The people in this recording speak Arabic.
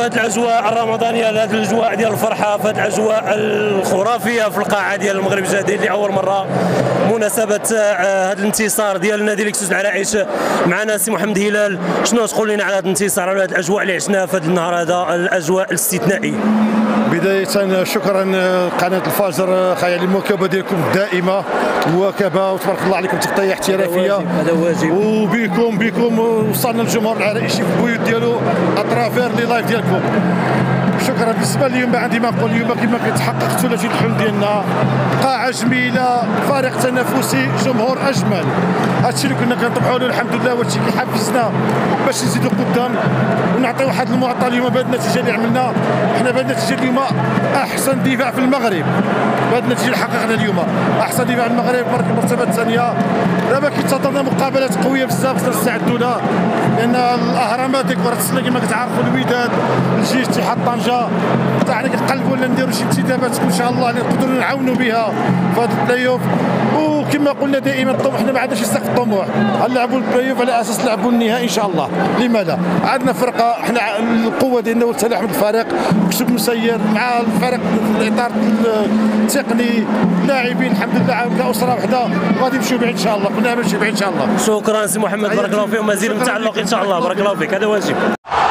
في هذه الاجواء الرمضانيه، هذه الاجواء ديال الفرحه، في هذه الاجواء الخرافيه في القاعه ديال المغرب الجديد لاول مره مناسبه هذا الانتصار ديال نادي لكسوس العرائش. معنا سي محمد هلال، شنو تقول لنا على هذا الانتصار، على هذه الاجواء اللي عشناها في هذا النهار هذا، الاجواء الاستثنائيه؟ بداية شكرا قناة الفجر خيال المواكبة ديالكم الدائمة مواكبة، وتبارك الله عليكم، تغطية احترافية. هذا واجب. وبكم وصلنا الجمهور العرائشي في البيوت ديالو اترافير لي لايف ديالكم. شكرا. بالنسبه اليوم ما عندي ما نقول، اليوم كما كيتحقق ثلاثي الحلم ديالنا، قاعه جميله، فريق تنافسي، جمهور اجمل. هادشي اللي كنا كنطمحوا له الحمد لله، وهادشي كيحفزنا باش نزيدوا قدام ونعطيو واحد المعطى. اليوم بهذه النتيجه اللي عملنا حنا، بهذه النتيجه اليوم احسن دفاع في المغرب، بهذه النتيجه اللي حققنا اليوم احسن دفاع في المغرب، المرتبه الثانيه. دابا كينتظرنا مقابلات قويه بزاف خصنا نستعدوا لها، لان الاهرامات ديك كره السله كما كتعرفوا، الوداد، الجيش، اتحاد طنجه، حتى حنا كنقلبوا ولا نديروا شي انتدابات ان شاء الله اللي نقدروا نعاونوا بها في هذا البلاي اوف. وكما قلنا دائما الطموح، حنا ما عندناش سقف الطموح، غنلعبوا البلاي اوف على اساس نلعبوا النهائي ان شاء الله. لما لا؟ عندنا فرقه، حنا القوه ديالنا والتلاحم الفريق، مكتوب مسير مع الفريق، الاطار التقني، اللاعبين الحمد لله كاسره وحده، وغادي نمشيو بعيد ان شاء الله، كنا نمشيو بعيد ان شاء الله. شكرا سي محمد، بارك الله فيك، ومزيد من التعلق ان شاء الله. بارك الله فيك، هذا واجب.